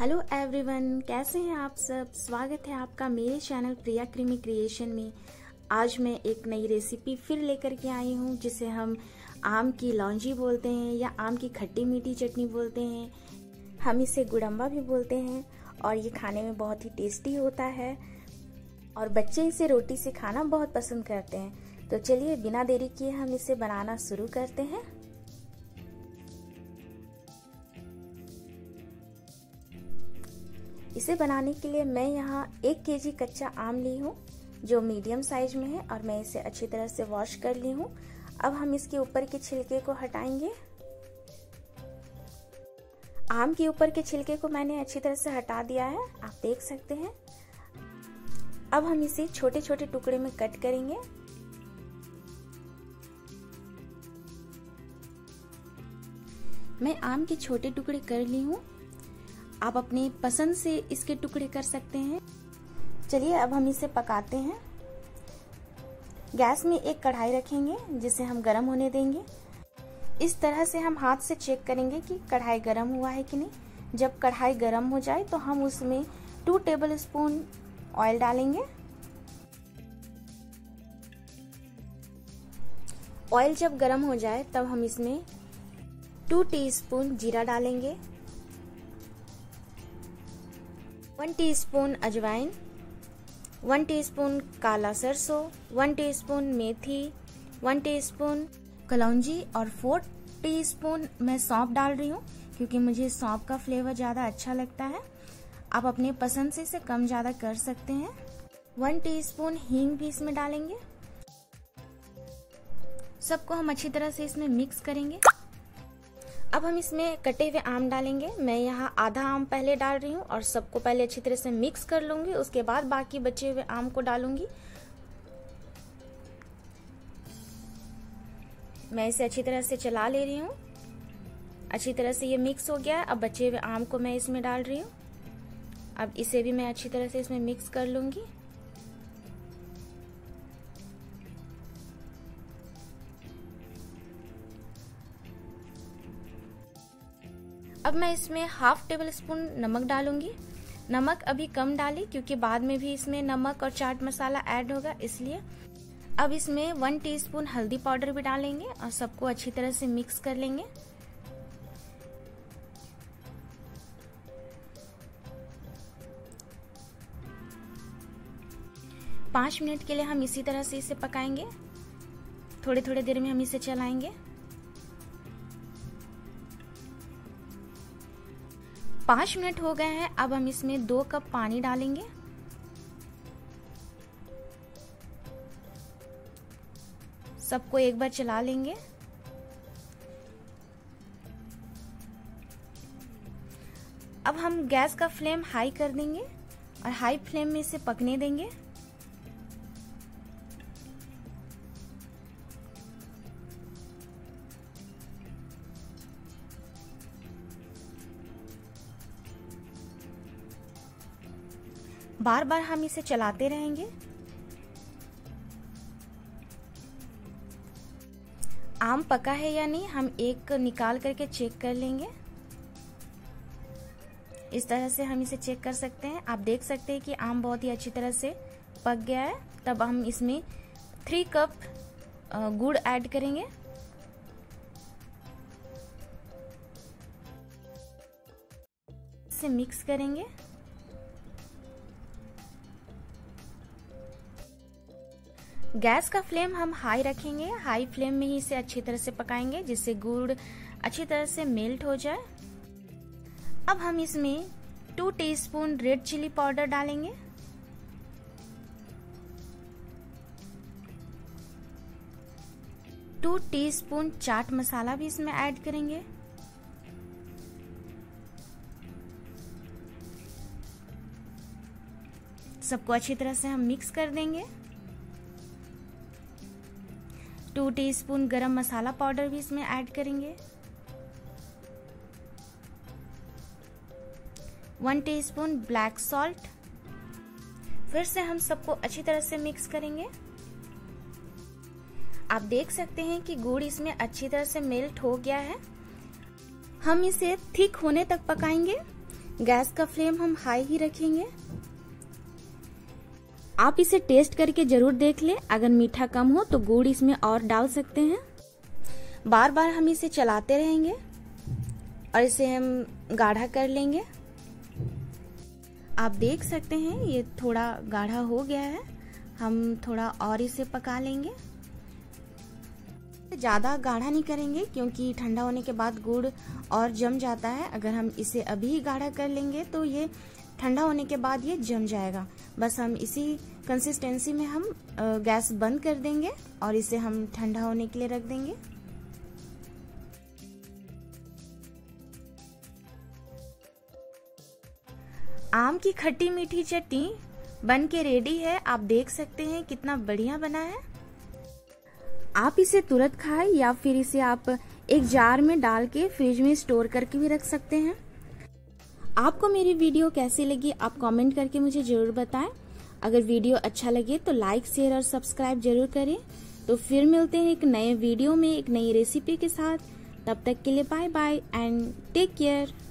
Hello everyone, कैसे हैं आप सब। स्वागत है आपका मेरे चैनल प्रिया क्रीमी क्रिएशन में। आज मैं एक नई रेसिपी फिर लेकर के आई हूं, जिसे हम आम की लौंजी बोलते हैं या आम की खट्टी मीठी चटनी बोलते हैं। हम इसे गुड़म्बा भी बोलते हैं और ये खाने में बहुत ही टेस्टी होता है और बच्चे इसे रोटी से खाना बहुत पसंद करते हैं। तो चलिए बिना देरी किए हम इसे बनाना शुरू करते हैं। इसे बनाने के लिए मैं यहाँ 1 केजी कच्चा आम ली हूँ जो मीडियम साइज में है और मैं इसे अच्छी तरह से वॉश कर ली हूँ। अब हम इसके ऊपर के छिलके को हटाएंगे। आम के ऊपर के छिलके को मैंने अच्छी तरह से हटा दिया है, आप देख सकते हैं। अब हम इसे छोटे छोटे टुकड़े में कट करेंगे। मैं आम के छोटे टुकड़े कर ली हूँ। आप अपनी पसंद से इसके टुकड़े कर सकते हैं। चलिए अब हम इसे पकाते हैं। गैस में एक कढ़ाई रखेंगे जिसे हम गरम होने देंगे। इस तरह से हम हाथ से चेक करेंगे कि कढ़ाई गरम हुआ है कि नहीं। जब कढ़ाई गरम हो जाए तो हम उसमें 2 टेबलस्पून ऑयल डालेंगे। ऑयल जब गरम हो जाए तब हम इसमें 2 टीस्पून जीरा डालेंगे, 1 टीस्पून अजवाइन, 1 टीस्पून काला सरसों, 1 टीस्पून मेथी, 1 टीस्पून कलौंजी और 4 टीस्पून मैं सौंफ डाल रही हूँ क्योंकि मुझे सौंफ का फ्लेवर ज़्यादा अच्छा लगता है। आप अपने पसंद से इसे कम ज़्यादा कर सकते हैं। 1 टीस्पून हींग भी इसमें डालेंगे। सबको हम अच्छी तरह से इसमें मिक्स करेंगे। अब हम इसमें कटे हुए आम डालेंगे। मैं यहाँ आधा आम पहले डाल रही हूँ और सबको पहले अच्छी तरह से मिक्स कर लूंगी, उसके बाद बाकी बचे हुए आम को डालूंगी। मैं इसे अच्छी तरह से चला ले रही हूँ। अच्छी तरह से ये मिक्स हो गया है। अब बचे हुए आम को मैं इसमें डाल रही हूँ। अब इसे भी मैं अच्छी तरह से इसमें मिक्स कर लूंगी। अब मैं इसमें ½ टेबलस्पून नमक डालूंगी। नमक अभी कम डाली क्योंकि बाद में भी इसमें नमक और चाट मसाला ऐड होगा, इसलिए। अब इसमें 1 टीस्पून हल्दी पाउडर भी डालेंगे और सबको अच्छी तरह से मिक्स कर लेंगे। पाँच मिनट के लिए हम इसी तरह से इसे पकाएंगे। थोड़ी थोड़ी देर में हम इसे चलाएंगे। 5 मिनट हो गए हैं। अब हम इसमें 2 कप पानी डालेंगे। सबको एक बार चला लेंगे। अब हम गैस का फ्लेम हाई कर देंगे और हाई फ्लेम में इसे पकने देंगे। बार बार हम इसे चलाते रहेंगे। आम पका है या नहीं हम एक निकाल करके चेक कर लेंगे। इस तरह से हम इसे चेक कर सकते हैं। आप देख सकते हैं कि आम बहुत ही अच्छी तरह से पक गया है। तब हम इसमें 3 कप गुड़ ऐड करेंगे। इसे मिक्स करेंगे। गैस का फ्लेम हम हाई रखेंगे। हाई फ्लेम में ही इसे अच्छी तरह से पकाएंगे जिससे गुड़ अच्छी तरह से मेल्ट हो जाए। अब हम इसमें 2 टीस्पून रेड चिली पाउडर डालेंगे। टू टीस्पून चाट मसाला भी इसमें ऐड करेंगे। सबको अच्छी तरह से हम मिक्स कर देंगे। 2 टीस्पून गरम मसाला पाउडर भी इसमें ऐड करेंगे। 1 टीस्पून ब्लैक सॉल्ट। फिर से हम सबको अच्छी तरह से मिक्स करेंगे। आप देख सकते हैं कि गुड़ इसमें अच्छी तरह से मेल्ट हो गया है। हम इसे थिक होने तक पकाएंगे। गैस का फ्लेम हम हाई ही रखेंगे। आप इसे टेस्ट करके जरूर देख लें, अगर मीठा कम हो तो गुड़ इसमें और डाल सकते हैं। बार बार हम इसे चलाते रहेंगे और इसे हम गाढ़ा कर लेंगे। आप देख सकते हैं ये थोड़ा गाढ़ा हो गया है, हम थोड़ा और इसे पका लेंगे। ज़्यादा गाढ़ा नहीं करेंगे क्योंकि ठंडा होने के बाद गुड़ और जम जाता है। अगर हम इसे अभी ही गाढ़ा कर लेंगे तो ये ठंडा होने के बाद ये जम जाएगा। बस हम इसी कंसिस्टेंसी में हम गैस बंद कर देंगे और इसे हम ठंडा होने के लिए रख देंगे। आम की खट्टी मीठी चटनी बन के रेडी है। आप देख सकते हैं कितना बढ़िया बना है। आप इसे तुरंत खाएं या फिर इसे आप एक जार में डाल के फ्रिज में स्टोर करके भी रख सकते हैं। आपको मेरी वीडियो कैसी लगी आप कमेंट करके मुझे जरूर बताएं। अगर वीडियो अच्छा लगे तो लाइक, शेयर और सब्सक्राइब जरूर करें। तो फिर मिलते हैं एक नए वीडियो में एक नई रेसिपी के साथ। तब तक के लिए bye bye and take care.